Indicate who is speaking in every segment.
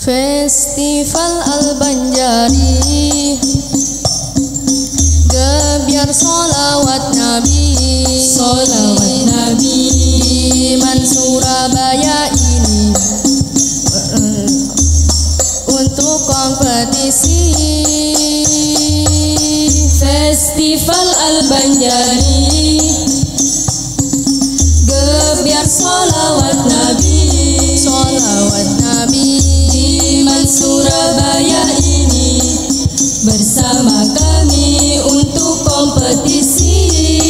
Speaker 1: Festival Al-Banjari, gebiar sholawat Nabi,
Speaker 2: Sholawat Nabi
Speaker 1: di Man Surabaya ini untuk kompetisi.
Speaker 2: Festival Al-Banjari, gebiar sholawat Nabi,
Speaker 1: Sholawat Nabi
Speaker 2: di Man Surabaya ini bersama kami untuk kompetisi.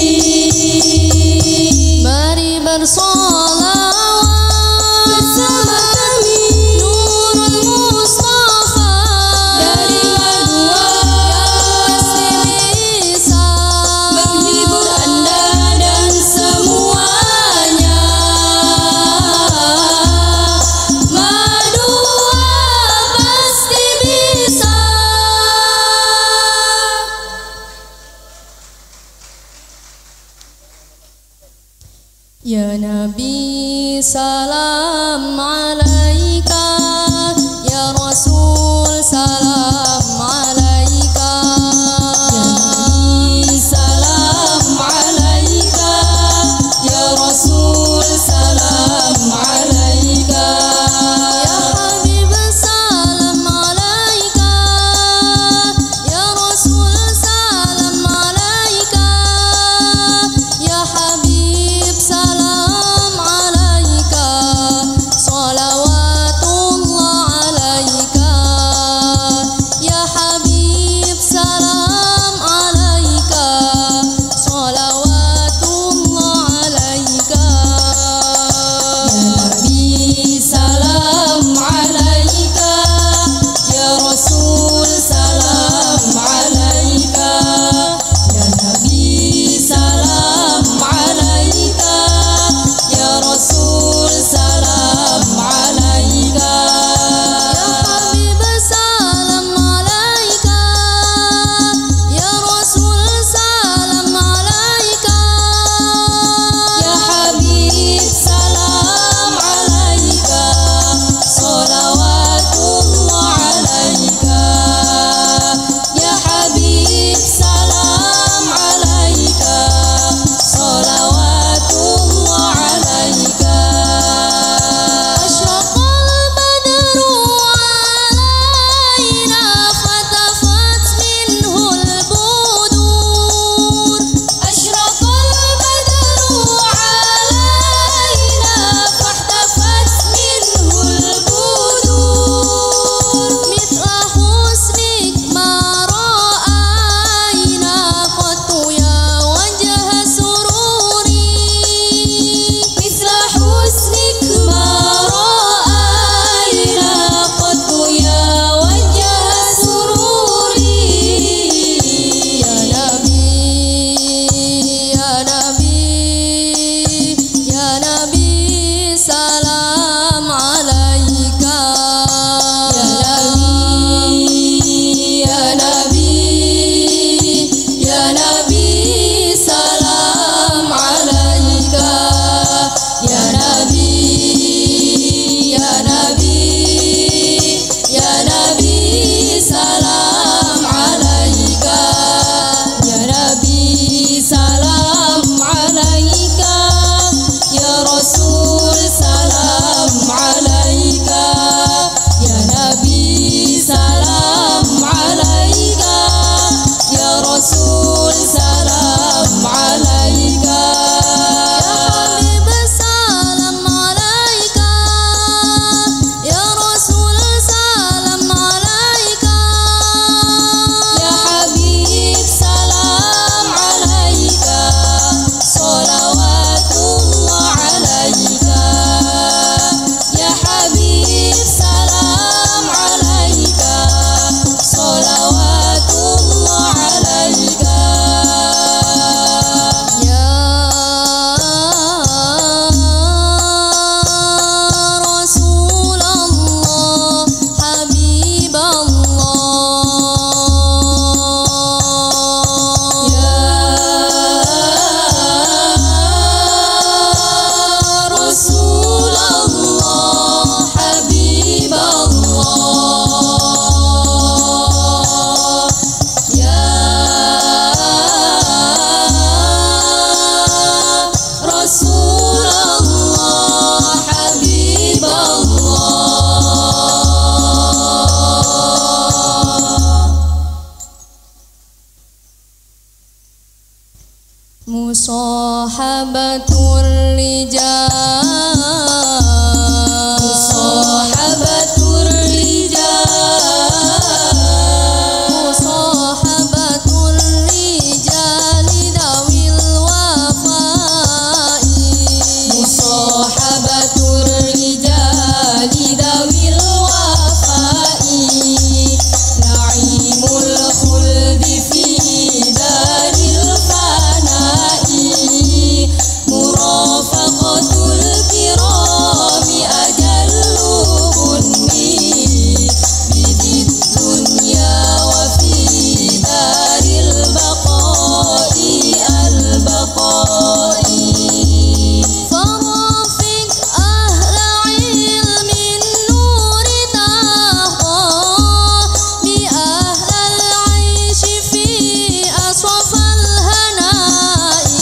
Speaker 1: Mari bersolawat
Speaker 2: Bersama kami
Speaker 1: Nurul Mustafa
Speaker 2: dari Madua
Speaker 1: yang pasti bisa
Speaker 2: menghibur Anda dan semuanya. Madua
Speaker 1: Musahabatul rijal,
Speaker 2: musahabatul rijal,
Speaker 1: musahabatul rijal dawil wafai,
Speaker 2: musahabatul rijal dawil wafai, naimul khuldi fi daril fanai, murafaqatul kirami ajallu bunni, bidid dunya wa fi daril baqai al-baqai.
Speaker 1: Farafiq ahla ilmin nuri tahqa, bi ahlal aishi fi asfal hanai,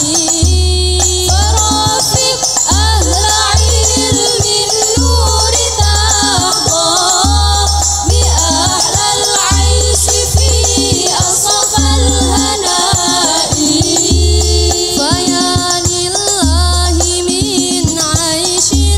Speaker 2: Farafiq ahla ilmin nuri tahqa, bi ahlal aishi fi asfal hanai.
Speaker 1: fayalillahi min aishin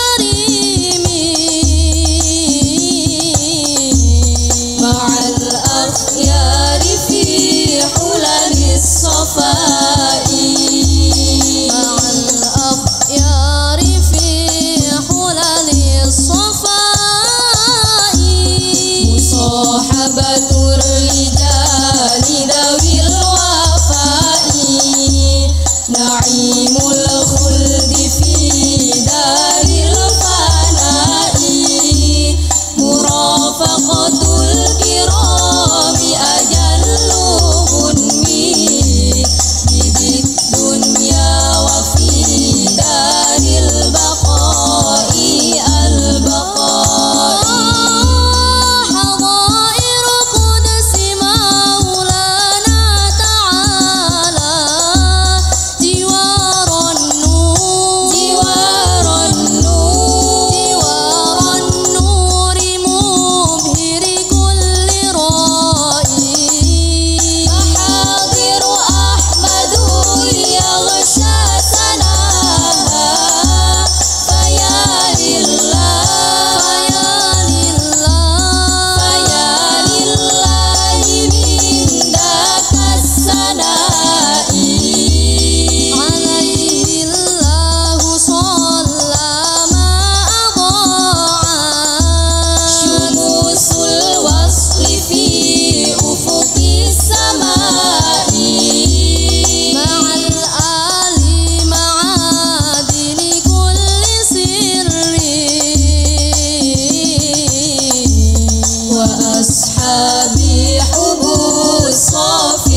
Speaker 1: karimin,
Speaker 2: ma'al akhyari fi hulalis safai,
Speaker 1: ma'al akhyari fi hulalis safai,
Speaker 2: musahabatur rijali dawil wafai, naimul khuldi fi daril fanai, murafaqatul kirami ajallu bunni, bidid dunya wa fi daril baqai al-baqai.
Speaker 1: حظائر قدس مولانا تعالى، جوار النور،
Speaker 2: جوار النور،
Speaker 1: جوار النور مبهر كل رائي،
Speaker 2: محاضر أحمد يغشى سناها، فيا لله،
Speaker 1: فيا لله
Speaker 2: من ذاك السناء،
Speaker 1: عليه الله صلى ما أضاع،
Speaker 2: شموس الوصل في أفق السماء،
Speaker 1: مع الآل معادن كل سر،
Speaker 2: وأصحابي حبوس صافي